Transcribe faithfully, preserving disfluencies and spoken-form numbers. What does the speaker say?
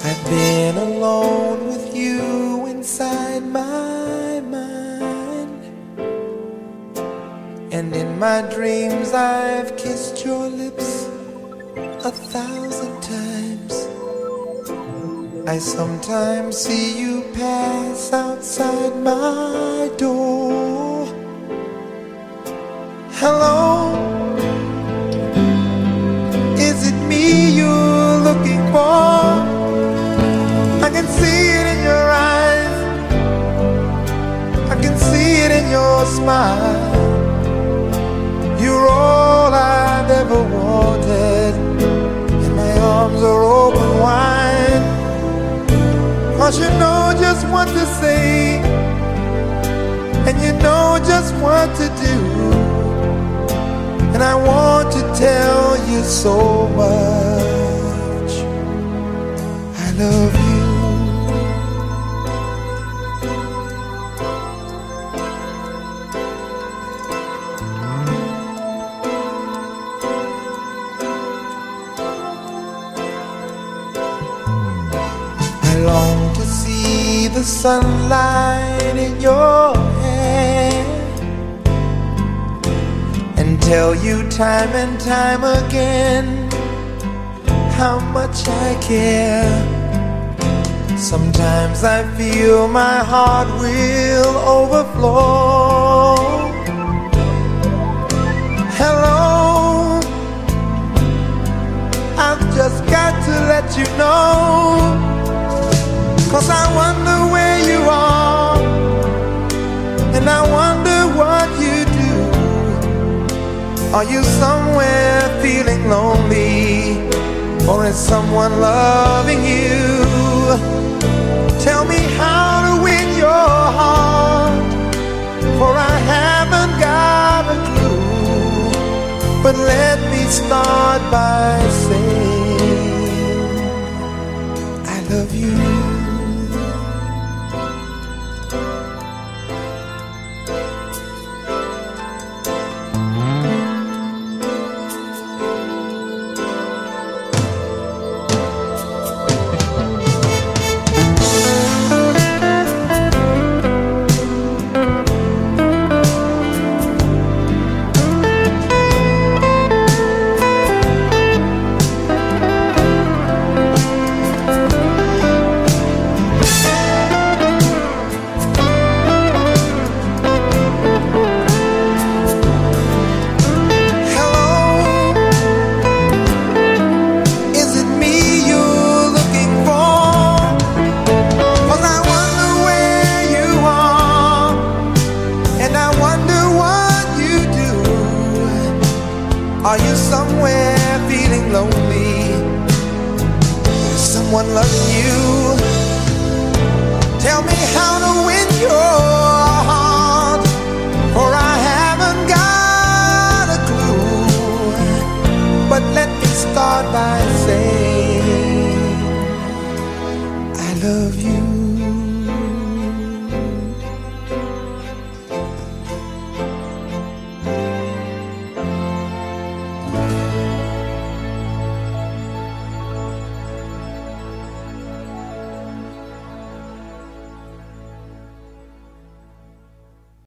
I've been alone with you inside my mind, and in my dreams I've kissed your lips a thousand times. I sometimes see you pass outside my door. Hello, is it me you're looking for? I can see it in your eyes, I can see it in your smile. You're all I've ever wanted, and my arms are open wide. 'Cause you know just what to say, and you know just what to do, and I want to tell you so much I love you. I long to see the sunlight in your hair and tell you time and time again how much I care. Sometimes I feel my heart will overflow. Hello, I've just got to let you know, 'cause I wonder where you are, and I wonder what you do. Are you somewhere feeling lonely, or is someone loving you? Tell me how to win your heart, for I haven't got a clue. But let me start by saying I love you. Are you somewhere feeling lonely? Is someone loving you? Tell me how to win your heart, for I haven't got a clue. But let me start by saying I love you.